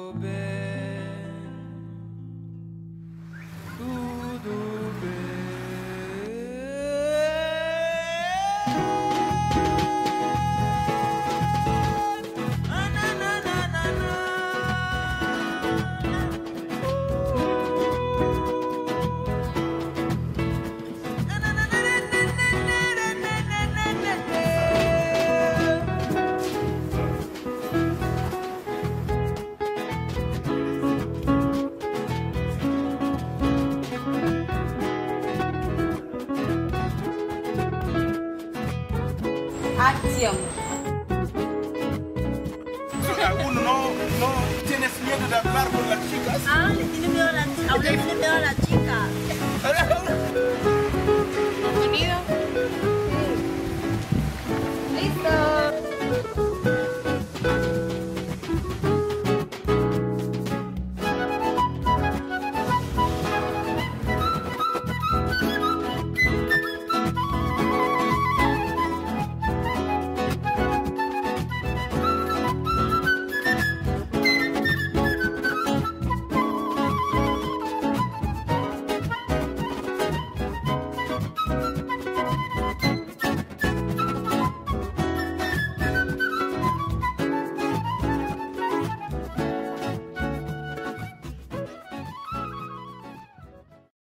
tudo bem. Acción. Uno no tienes miedo de hablar con las chicas. Ah, le tiene miedo a la chica.